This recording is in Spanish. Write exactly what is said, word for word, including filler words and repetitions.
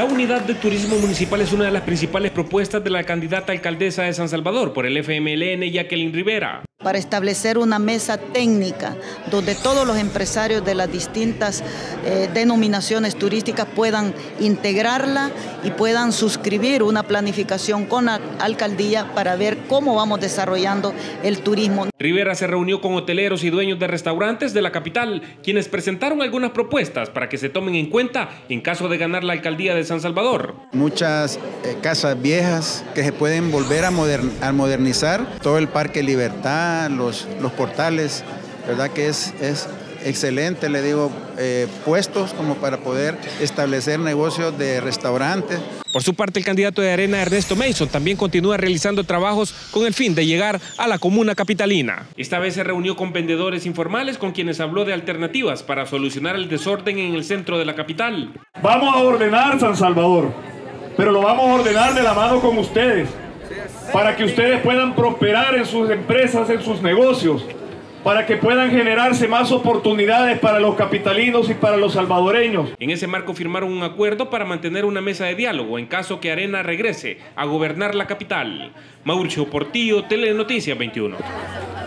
unidad de turismo municipal es una de las principales propuestas de la candidata alcaldesa de San Salvador por el F M L N, Jacqueline Rivera. Para establecer una mesa técnica donde todos los empresarios de las distintas eh, denominaciones turísticas puedan integrarla y puedan suscribir una planificación con la alcaldía para ver cómo vamos desarrollando el turismo. Rivera se reunió con hoteleros y dueños de restaurantes de la capital, quienes presentaron algunas propuestas para que se tomen en cuenta en caso de ganar la alcaldía de San Salvador. Muchas eh, casas viejas que se pueden volver a, modern, a modernizar, todo el Parque Libertad, los, los portales, verdad que es, es excelente, le digo, eh, puestos como para poder establecer negocios de restaurantes. Por su parte, el candidato de Arena, Ernesto Mason, también continúa realizando trabajos con el fin de llegar a la comuna capitalina. Esta vez se reunió con vendedores informales con quienes habló de alternativas para solucionar el desorden en el centro de la capital. Vamos a ordenar San Salvador, pero lo vamos a ordenar de la mano con ustedes, para que ustedes puedan prosperar en sus empresas, en sus negocios, para que puedan generarse más oportunidades para los capitalinos y para los salvadoreños. En ese marco firmaron un acuerdo para mantener una mesa de diálogo en caso que Arena regrese a gobernar la capital. Mauricio Portillo, Telenoticias veintiuno.